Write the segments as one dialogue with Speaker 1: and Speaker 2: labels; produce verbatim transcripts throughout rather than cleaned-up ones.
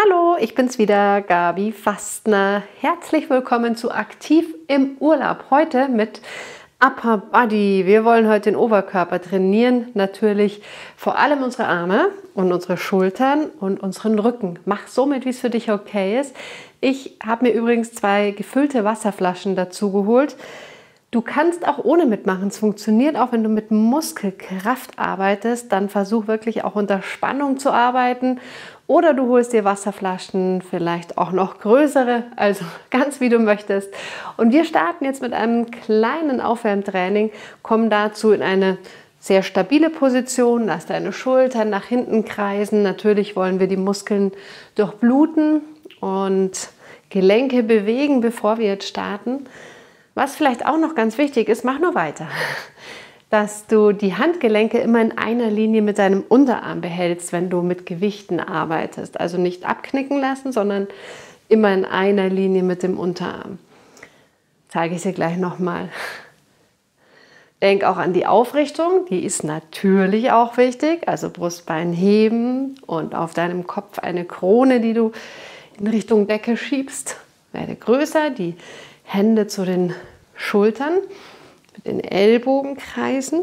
Speaker 1: Hallo, ich bin's wieder, Gabi Fastner. Herzlich willkommen zu Aktiv im Urlaub. Heute mit Upper Body. Wir wollen heute den Oberkörper trainieren. Natürlich vor allem unsere Arme und unsere Schultern und unseren Rücken. Mach somit, wie es für dich okay ist. Ich habe mir übrigens zwei gefüllte Wasserflaschen dazu geholt. Du kannst auch ohne mitmachen. Es funktioniert auch, wenn du mit Muskelkraft arbeitest. Dann versuch wirklich auch unter Spannung zu arbeiten. Oder du holst dir Wasserflaschen, vielleicht auch noch größere, also ganz wie du möchtest. Und wir starten jetzt mit einem kleinen Aufwärmtraining, kommen dazu in eine sehr stabile Position. Lass deine Schultern nach hinten kreisen. Natürlich wollen wir die Muskeln durchbluten und Gelenke bewegen, bevor wir jetzt starten. Was vielleicht auch noch ganz wichtig ist, mach nur weiter, dass du die Handgelenke immer in einer Linie mit deinem Unterarm behältst, wenn du mit Gewichten arbeitest. Also nicht abknicken lassen, sondern immer in einer Linie mit dem Unterarm. Zeige ich dir gleich nochmal. Denk auch an die Aufrichtung, die ist natürlich auch wichtig. Also Brustbein heben und auf deinem Kopf eine Krone, die du in Richtung Decke schiebst. Werde größer, die Hände zu den Schultern, mit den Ellbogen kreisen.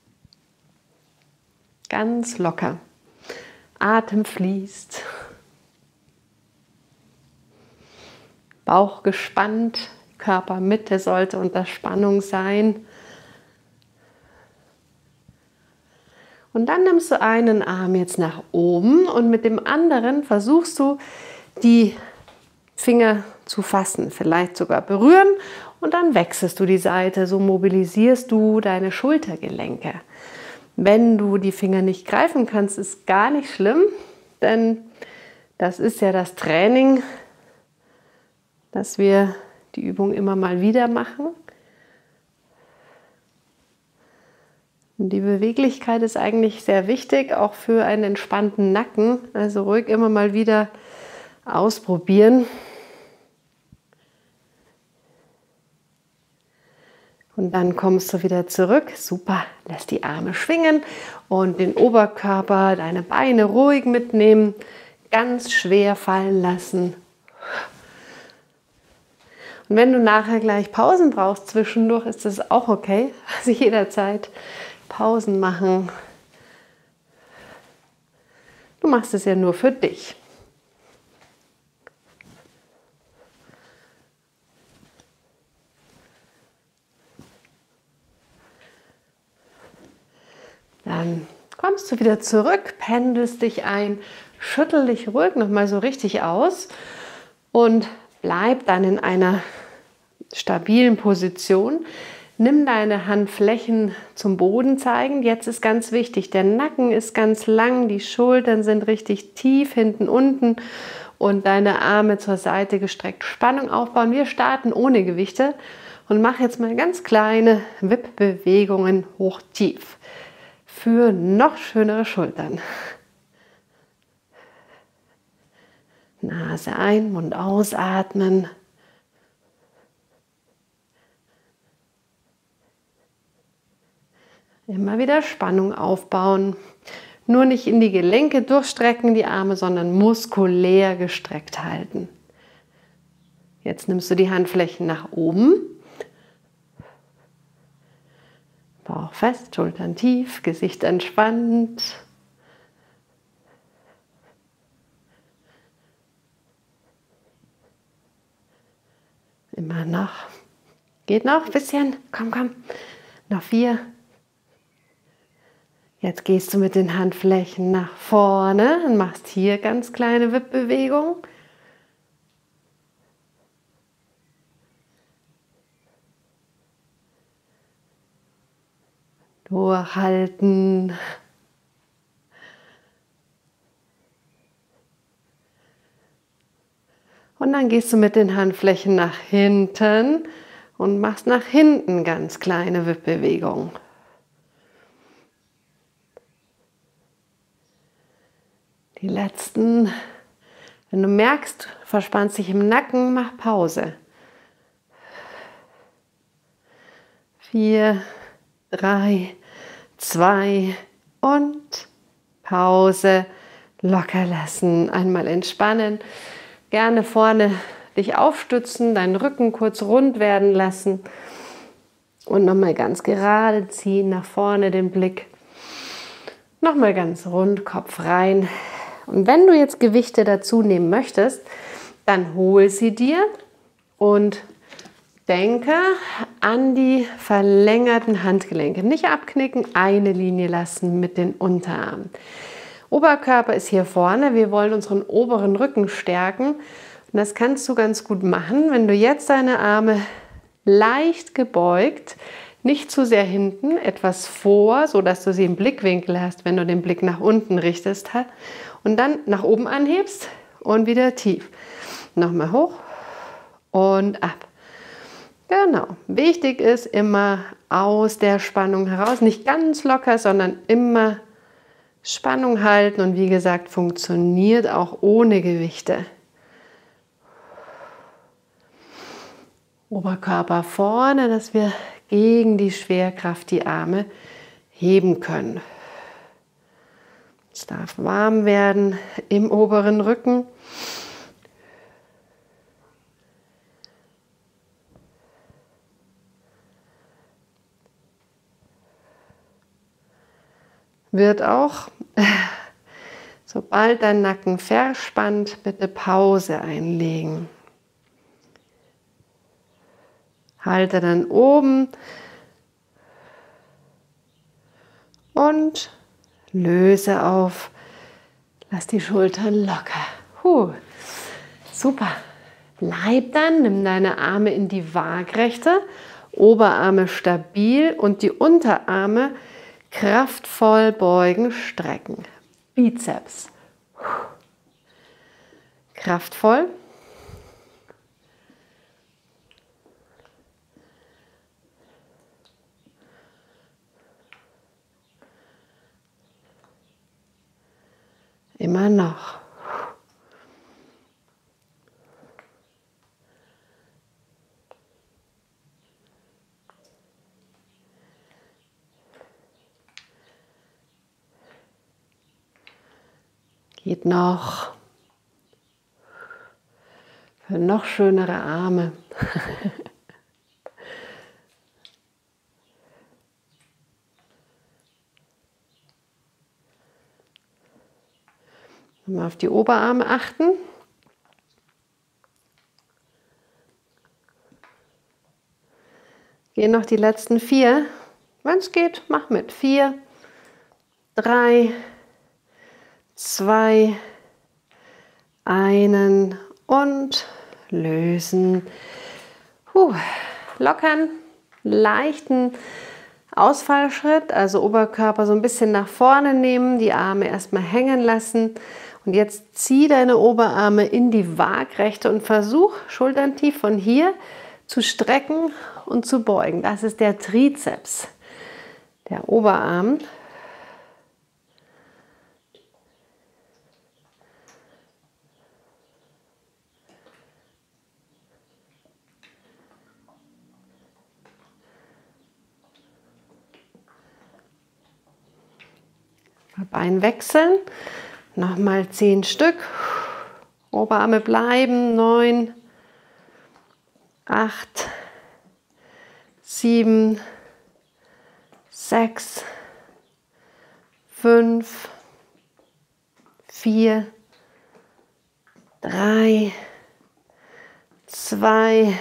Speaker 1: Ganz locker. Atem fließt. Bauch gespannt. Körpermitte sollte unter Spannung sein. Und dann nimmst du einen Arm jetzt nach oben und mit dem anderen versuchst du, die Finger zu fassen, vielleicht sogar berühren und dann wechselst du die Seite, so mobilisierst du deine Schultergelenke. Wenn du die Finger nicht greifen kannst, ist gar nicht schlimm, denn das ist ja das Training, dass wir die Übung immer mal wieder machen. Und die Beweglichkeit ist eigentlich sehr wichtig, auch für einen entspannten Nacken, also ruhig immer mal wieder ausprobieren. Und dann kommst du wieder zurück. Super, lass die Arme schwingen und den Oberkörper, deine Beine ruhig mitnehmen. Ganz schwer fallen lassen. Und wenn du nachher gleich Pausen brauchst zwischendurch, ist das auch okay. Also jederzeit Pausen machen. Du machst es ja nur für dich. Dann kommst du wieder zurück, pendelst dich ein, schüttel dich ruhig nochmal so richtig aus und bleib dann in einer stabilen Position. Nimm deine Handflächen zum Boden zeigen. Jetzt ist ganz wichtig, der Nacken ist ganz lang, die Schultern sind richtig tief hinten unten und deine Arme zur Seite gestreckt. Spannung aufbauen. Wir starten ohne Gewichte und mach jetzt mal ganz kleine Wippbewegungen hoch-tief. Für noch schönere Schultern. Nase ein, Mund ausatmen. Immer wieder Spannung aufbauen. Nur nicht in die Gelenke durchstrecken, die Arme, sondern muskulär gestreckt halten. Jetzt nimmst du die Handflächen nach oben. Bauch fest, Schultern tief, Gesicht entspannt. Immer noch. Geht noch ein bisschen. Komm, komm. Noch vier. Jetzt gehst du mit den Handflächen nach vorne und machst hier ganz kleine Wippbewegungen. Durchhalten. Und dann gehst du mit den Handflächen nach hinten und machst nach hinten ganz kleine Wippbewegungen. Die letzten. Wenn du merkst, verspannst dich im Nacken, mach Pause. Vier, drei, zwei und Pause. locker lassen, einmal entspannen. Gerne vorne dich aufstützen, deinen Rücken kurz rund werden lassen und nochmal ganz gerade ziehen, nach vorne den Blick. Nochmal ganz rund, Kopf rein. Und wenn du jetzt Gewichte dazu nehmen möchtest, dann hol sie dir und denke an die verlängerten Handgelenke. Nicht abknicken, eine Linie lassen mit den Unterarmen. Oberkörper ist hier vorne. Wir wollen unseren oberen Rücken stärken. Und das kannst du ganz gut machen, wenn du jetzt deine Arme leicht gebeugt, nicht zu sehr hinten, etwas vor, sodass du sie im Blickwinkel hast, wenn du den Blick nach unten richtest. Und dann nach oben anhebst und wieder tief. Nochmal hoch und ab. Genau. Wichtig ist immer aus der Spannung heraus, nicht ganz locker, sondern immer Spannung halten. Und wie gesagt, funktioniert auch ohne Gewichte. Oberkörper vorne, dass wir gegen die Schwerkraft die Arme heben können. Es darf warm werden im oberen Rücken. Wird auch, sobald dein Nacken verspannt, bitte Pause einlegen. Halte dann oben und löse auf. Lass die Schultern locker. Huh. Super. Bleib dann, nimm deine Arme in die Waagrechte, Oberarme stabil und die Unterarme kraftvoll beugen, strecken. Bizeps. Kraftvoll. Immer noch. Geht noch. Für noch schönere Arme. Mal auf die Oberarme achten. Gehen noch die letzten vier. Wenn es geht, mach mit. Vier, drei, zwei, einen und lösen. Puh. Lockern, leichten Ausfallschritt, also Oberkörper so ein bisschen nach vorne nehmen, die Arme erstmal hängen lassen. Und jetzt zieh deine Oberarme in die Waagrechte und versuch, Schultern tief von hier zu strecken und zu beugen. Das ist der Trizeps, der Oberarm. Bein wechseln. Nochmal zehn Stück. Oberarme bleiben. Neun, acht, sieben, sechs, fünf, vier, drei, zwei,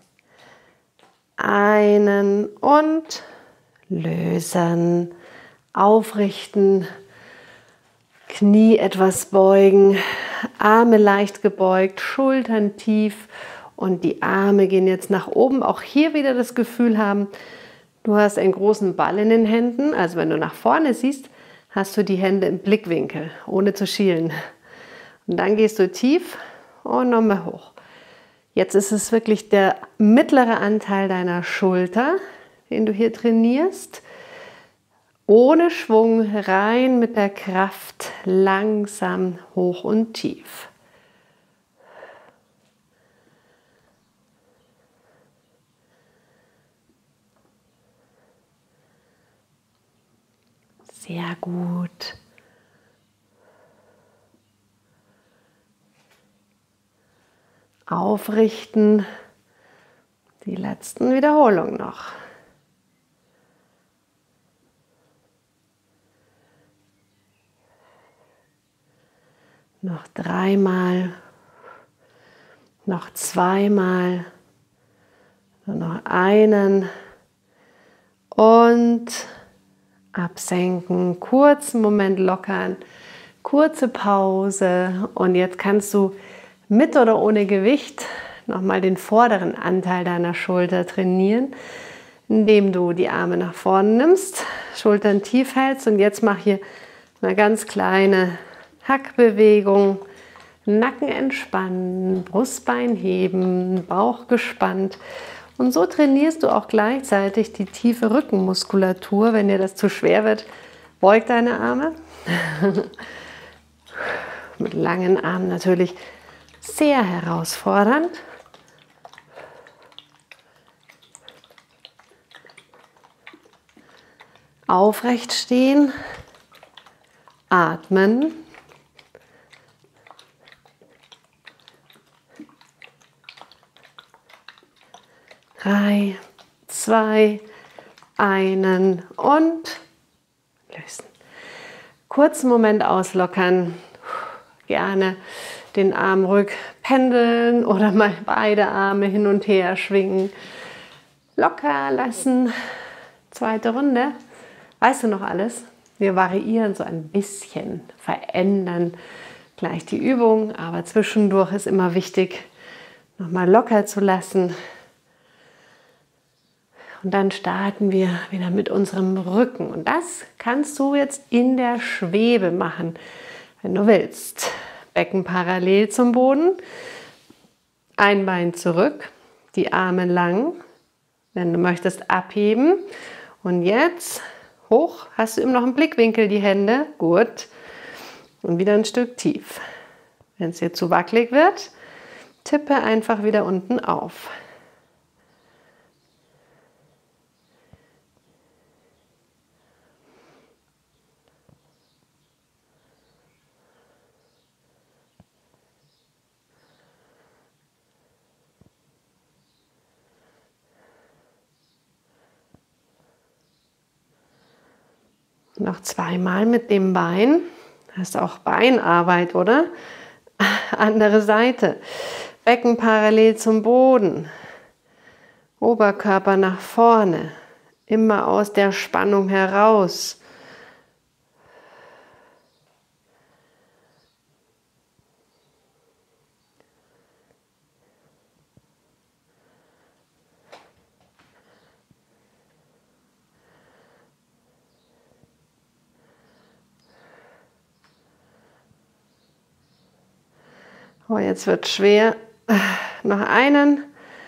Speaker 1: einen und lösen. Aufrichten. Knie etwas beugen, Arme leicht gebeugt, Schultern tief und die Arme gehen jetzt nach oben. Auch hier wieder das Gefühl haben, du hast einen großen Ball in den Händen. Also wenn du nach vorne siehst, hast du die Hände im Blickwinkel, ohne zu schielen. Und dann gehst du tief und nochmal hoch. Jetzt ist es wirklich der mittlere Anteil deiner Schulter, den du hier trainierst. Ohne Schwung, rein mit der Kraft, langsam hoch und tief. Sehr gut. Aufrichten. Die letzten Wiederholungen noch. Noch dreimal. Noch zweimal. Nur noch einen. Und absenken. Kurzen Moment lockern. Kurze Pause. Und jetzt kannst du mit oder ohne Gewicht nochmal den vorderen Anteil deiner Schulter trainieren, indem du die Arme nach vorne nimmst, Schultern tief hältst und jetzt mach hier eine ganz kleine Hackbewegung, Nacken entspannen, Brustbein heben, Bauch gespannt und so trainierst du auch gleichzeitig die tiefe Rückenmuskulatur. Wenn dir das zu schwer wird, beug deine Arme. Mit langen Armen natürlich sehr herausfordernd. Aufrecht stehen, atmen. Drei, zwei, einen und lösen. Kurzen Moment auslockern. Gerne den Arm rückpendeln oder mal beide Arme hin und her schwingen. Locker lassen. Zweite Runde. Weißt du noch alles? Wir variieren so ein bisschen, verändern gleich die Übung, aber zwischendurch ist immer wichtig, nochmal locker zu lassen. Und dann starten wir wieder mit unserem Rücken. Und das kannst du jetzt in der Schwebe machen, wenn du willst. Becken parallel zum Boden, ein Bein zurück, die Arme lang, wenn du möchtest abheben. Und jetzt hoch, hast du immer noch im Blickwinkel die Hände, gut. Und wieder ein Stück tief. Wenn es dir zu wackelig wird, tippe einfach wieder unten auf. Noch zweimal mit dem Bein. Hast auch Beinarbeit, oder? Andere Seite. Becken parallel zum Boden. Oberkörper nach vorne. Immer aus der Spannung heraus. Oh, jetzt wird schwer. Noch einen.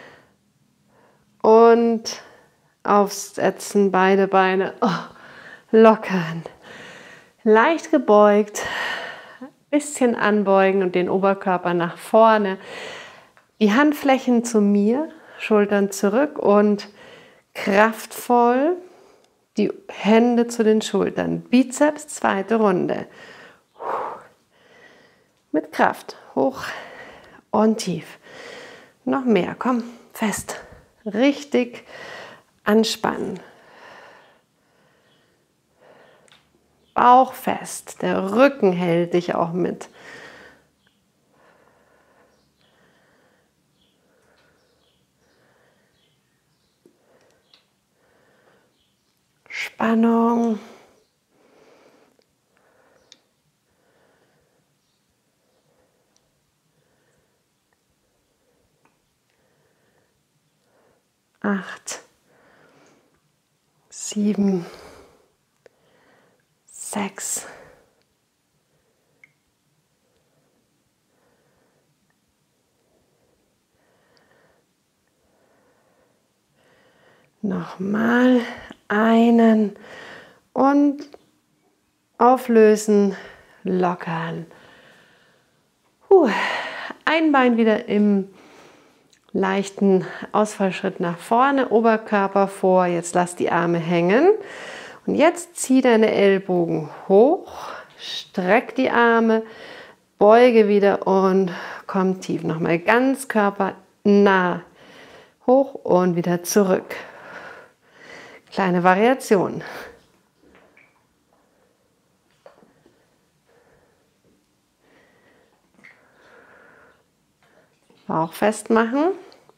Speaker 1: Und aufsetzen, beide Beine. Oh, lockern. Leicht gebeugt. Bisschen anbeugen und den Oberkörper nach vorne. Die Handflächen zu mir, Schultern zurück und kraftvoll die Hände zu den Schultern. Bizeps, zweite Runde. Mit Kraft. Hoch und tief. Noch mehr. Komm, fest. Richtig anspannen. Bauch fest. Der Rücken hält dich auch mit. Spannung. Acht, sieben, sechs, nochmal einen und auflösen, lockern. Puh. Ein Bein wieder im leichten Ausfallschritt nach vorne, Oberkörper vor, jetzt lass die Arme hängen und jetzt zieh deine Ellbogen hoch, streck die Arme, beuge wieder und komm tief. Nochmal ganz körpernah. Hoch und wieder zurück. Kleine Variation. Bauch festmachen.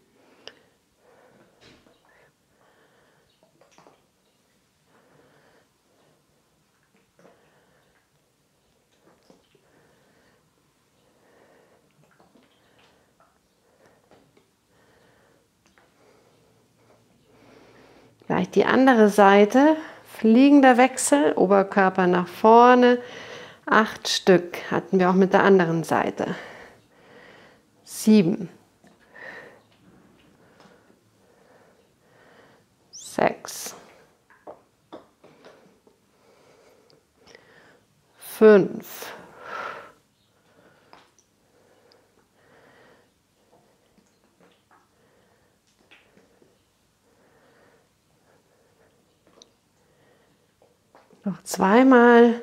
Speaker 1: Gleich die andere Seite. Fliegender Wechsel, Oberkörper nach vorne. Acht Stück hatten wir auch mit der anderen Seite. Sieben, sechs, fünf, noch zweimal.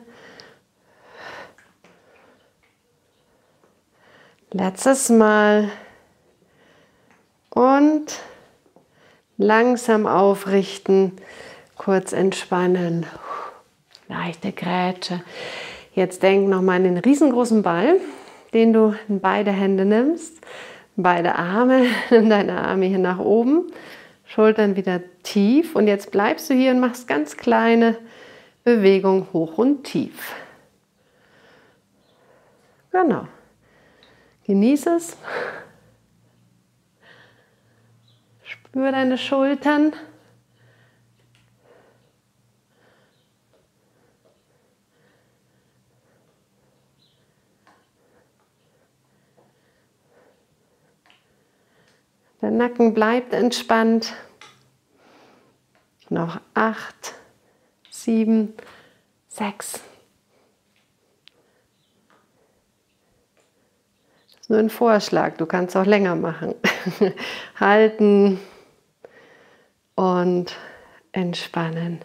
Speaker 1: Letztes Mal und langsam aufrichten, kurz entspannen, leichte Grätsche. Jetzt denk nochmal an den riesengroßen Ball, den du in beide Hände nimmst, beide Arme, nimm deine Arme hier nach oben, Schultern wieder tief und jetzt bleibst du hier und machst ganz kleine Bewegungen hoch und tief. Genau. Genieße es. Spür deine Schultern. Der Nacken bleibt entspannt. Noch acht, sieben, sechs. Nur ein Vorschlag, du kannst auch länger machen. Halten und entspannen.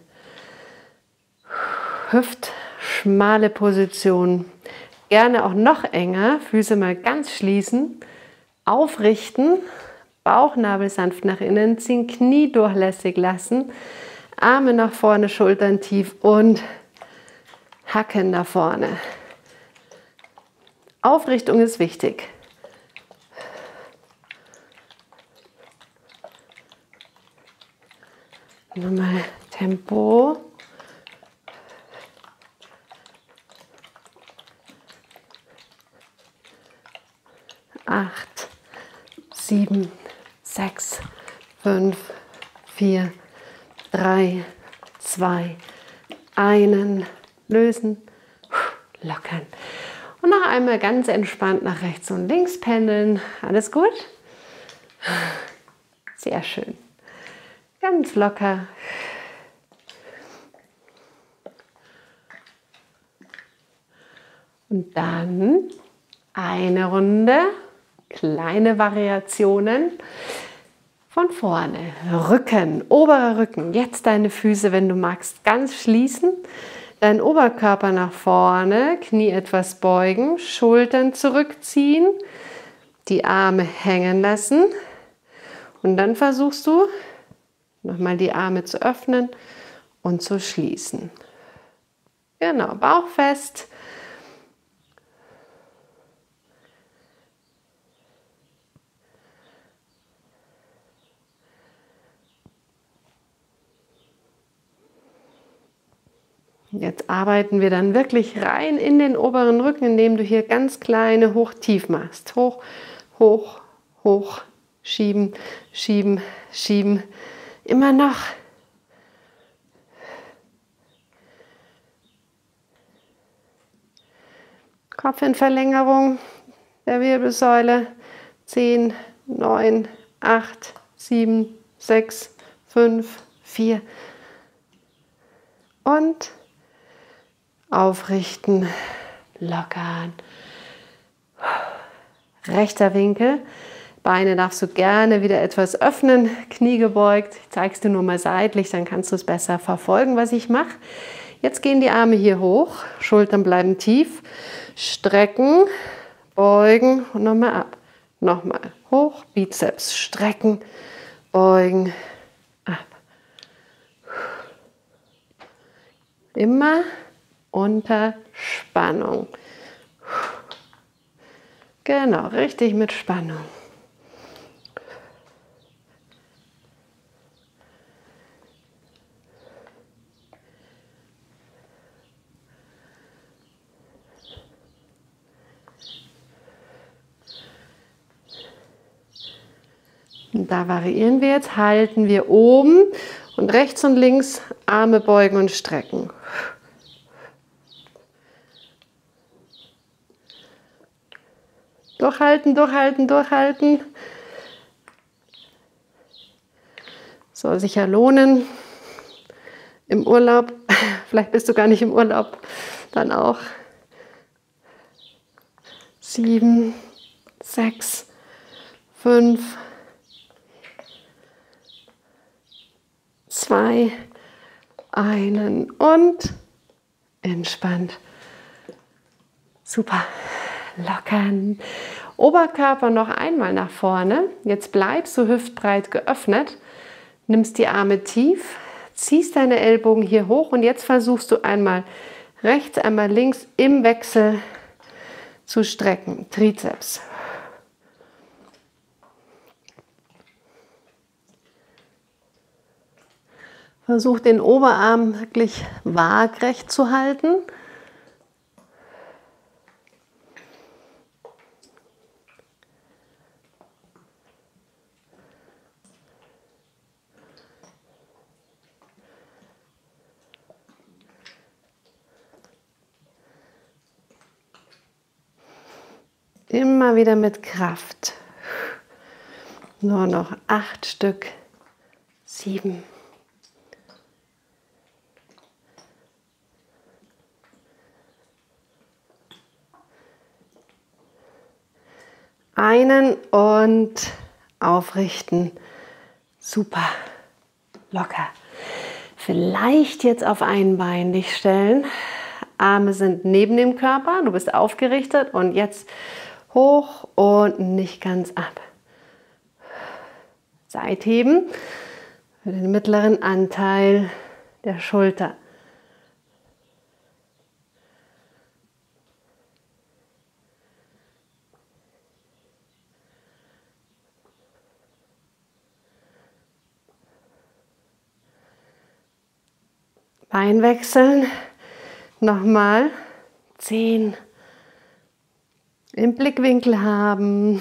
Speaker 1: Hüftschmale Position. Gerne auch noch enger, Füße mal ganz schließen. Aufrichten, Bauchnabel sanft nach innen ziehen, Knie durchlässig lassen. Arme nach vorne, Schultern tief und Hacken nach vorne. Aufrichtung ist wichtig. Nochmal Tempo. Acht, sieben, sechs, fünf, vier, drei, zwei, einen. Lösen, lockern. Und noch einmal ganz entspannt nach rechts und links pendeln. Alles gut? Sehr schön. Ganz locker. Und dann eine Runde, kleine Variationen von vorne. Rücken, oberer Rücken. Jetzt deine Füße, wenn du magst, ganz schließen. Dein Oberkörper nach vorne, Knie etwas beugen, Schultern zurückziehen, die Arme hängen lassen. Und dann versuchst du, nochmal die Arme zu öffnen und zu schließen. Genau, Bauch fest. Jetzt arbeiten wir dann wirklich rein in den oberen Rücken, indem du hier ganz kleine Hoch-Tief machst. Hoch, hoch, hoch, schieben, schieben, schieben. Immer noch. Kopf in Verlängerung der Wirbelsäule. zehn, neun, acht, sieben, sechs, fünf, vier. Und aufrichten, lockern. Rechter Winkel. Beine darfst du gerne wieder etwas öffnen, Knie gebeugt. Ich zeige es dir nur mal seitlich, dann kannst du es besser verfolgen, was ich mache. Jetzt gehen die Arme hier hoch, Schultern bleiben tief, strecken, beugen und nochmal ab. Nochmal hoch, Bizeps strecken, beugen, ab. Immer unter Spannung. Genau, richtig mit Spannung. Und da variieren wir jetzt, halten wir oben und rechts und links Arme beugen und strecken. Durchhalten, durchhalten, durchhalten. Soll sich ja lohnen im Urlaub. Vielleicht bist du gar nicht im Urlaub, dann auch. Sieben, sechs, fünf, zwei, einen und entspannt. Super. Lockern. Oberkörper noch einmal nach vorne. Jetzt bleibst du hüftbreit geöffnet. Nimmst die Arme tief, ziehst deine Ellbogen hier hoch und jetzt versuchst du einmal rechts, einmal links im Wechsel zu strecken. Trizeps. Versuch den Oberarm wirklich waagrecht zu halten. Immer wieder mit Kraft. Nur noch acht Stück. Sieben. Einen und aufrichten. Super. Locker. Vielleicht jetzt auf ein Bein dich stellen. Arme sind neben dem Körper. Du bist aufgerichtet und jetzt hoch und nicht ganz ab. Seitheben für den mittleren Anteil der Schulter. Bein wechseln. Nochmal. Zehn. Im Blickwinkel haben.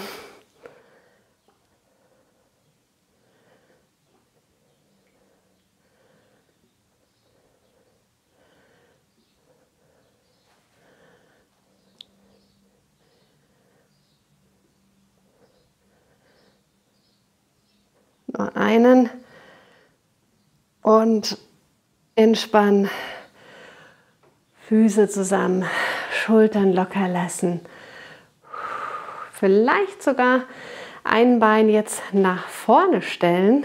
Speaker 1: Noch einen. Und entspannen. Füße zusammen. Schultern locker lassen. Vielleicht sogar ein Bein jetzt nach vorne stellen.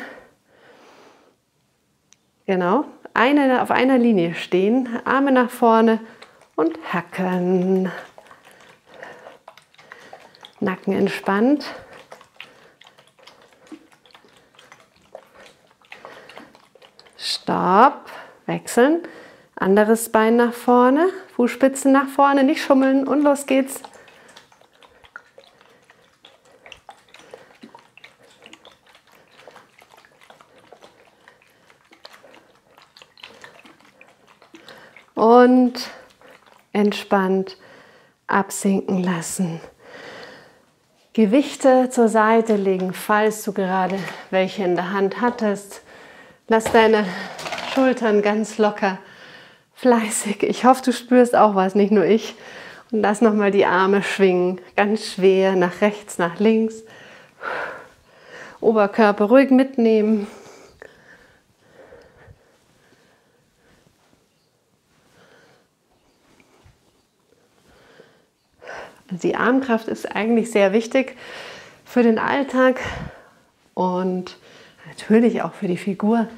Speaker 1: Genau, eine, auf einer Linie stehen, Arme nach vorne und hacken. Nacken entspannt. Stopp, wechseln. Anderes Bein nach vorne, Fußspitzen nach vorne, nicht schummeln und los geht's. Und entspannt absinken lassen. Gewichte zur Seite legen, falls du gerade welche in der Hand hattest. Lass deine Schultern ganz locker, fleißig. Ich hoffe, du spürst auch was, nicht nur ich. Und lass nochmal die Arme schwingen, ganz schwer nach rechts, nach links. Oberkörper ruhig mitnehmen. Die Armkraft ist eigentlich sehr wichtig für den Alltag und natürlich auch für die Figur.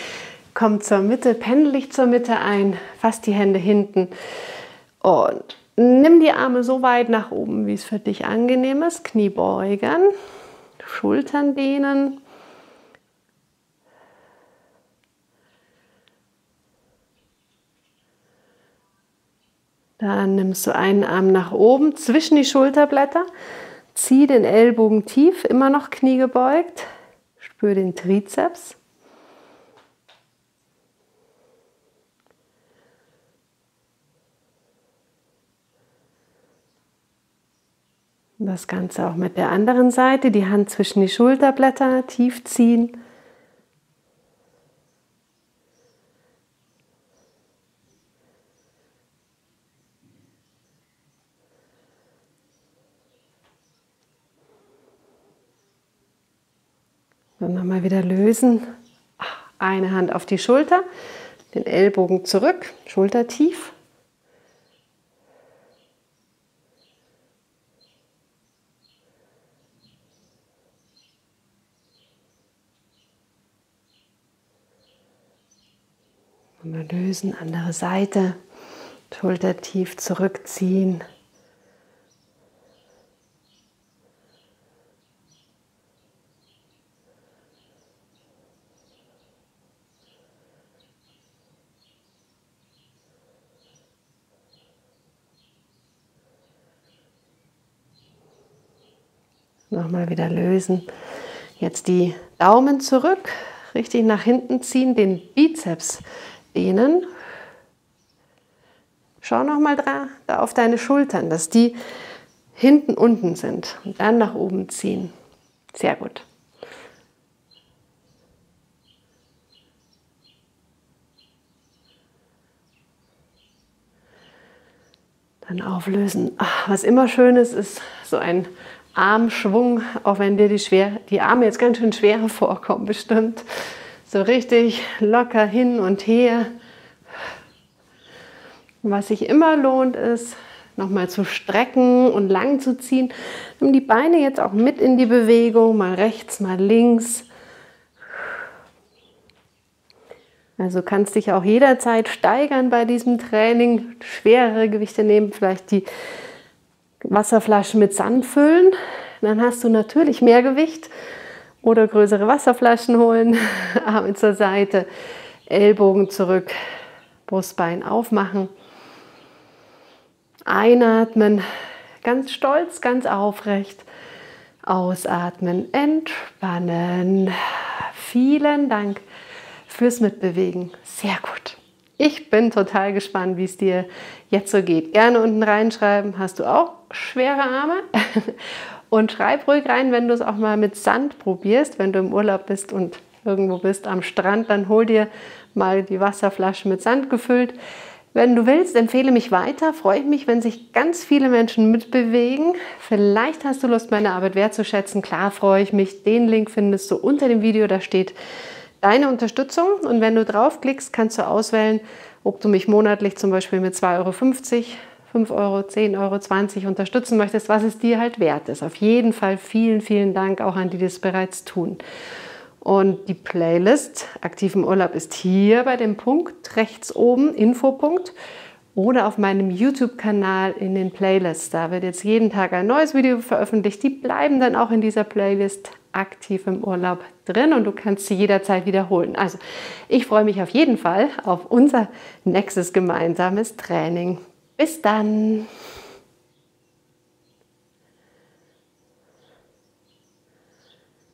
Speaker 1: Komm zur Mitte, pendel dich zur Mitte ein, fass die Hände hinten und Nimm die Arme so weit nach oben, wie es für dich angenehm ist. Knie beugen, Schultern dehnen. Dann nimmst du einen Arm nach oben zwischen die Schulterblätter. Zieh den Ellbogen tief, immer noch Knie gebeugt. Spür den Trizeps. Das Ganze auch mit der anderen Seite, die Hand zwischen die Schulterblätter, tief ziehen. Dann nochmal wieder lösen. Eine Hand auf die Schulter, den Ellbogen zurück, Schulter tief. Mal lösen, andere Seite, Schulter tief zurückziehen. Nochmal wieder lösen. Jetzt die Daumen zurück, richtig nach hinten ziehen, den Bizeps dehnen. Schau nochmal da, da auf deine Schultern, dass die hinten unten sind und dann nach oben ziehen. Sehr gut. Dann auflösen. Ach, was immer schön ist, ist so ein Armschwung, auch wenn dir die, schwer, die Arme jetzt ganz schön schwer vorkommen, bestimmt. So richtig locker hin und her. Was sich immer lohnt, ist, nochmal zu strecken und lang zu ziehen. Nimm die Beine jetzt auch mit in die Bewegung, mal rechts, mal links. Also kannst dich auch jederzeit steigern bei diesem Training. Schwerere Gewichte nehmen, vielleicht die Wasserflaschen mit Sand füllen. Dann hast du natürlich mehr Gewicht. Oder größere Wasserflaschen holen, Arme zur Seite, Ellbogen zurück, Brustbein aufmachen. Einatmen, ganz stolz, ganz aufrecht. Ausatmen, entspannen. Vielen Dank fürs Mitbewegen. Sehr gut. Ich bin total gespannt, wie es dir jetzt so geht. Gerne unten reinschreiben, hast du auch schwere Arme? Und schreib ruhig rein, wenn du es auch mal mit Sand probierst, wenn du im Urlaub bist und irgendwo bist am Strand, dann hol dir mal die Wasserflasche mit Sand gefüllt. Wenn du willst, empfehle mich weiter. Freue ich mich, wenn sich ganz viele Menschen mitbewegen. Vielleicht hast du Lust, meine Arbeit wertzuschätzen. Klar freue ich mich. Den Link findest du unter dem Video. Da steht deine Unterstützung. Und wenn du draufklickst, kannst du auswählen, ob du mich monatlich zum Beispiel mit zwei Euro fünfzig, fünf Euro, zehn Euro, zwanzig unterstützen möchtest, was es dir halt wert ist. Auf jeden Fall vielen, vielen Dank auch an die, die das bereits tun. Und die Playlist Aktiv im Urlaub ist hier bei dem Punkt rechts oben, Infopunkt, oder auf meinem YouTube-Kanal in den Playlists. Da wird jetzt jeden Tag ein neues Video veröffentlicht. Die bleiben dann auch in dieser Playlist Aktiv im Urlaub drin und du kannst sie jederzeit wiederholen. Also ich freue mich auf jeden Fall auf unser nächstes gemeinsames Training. Bis dann!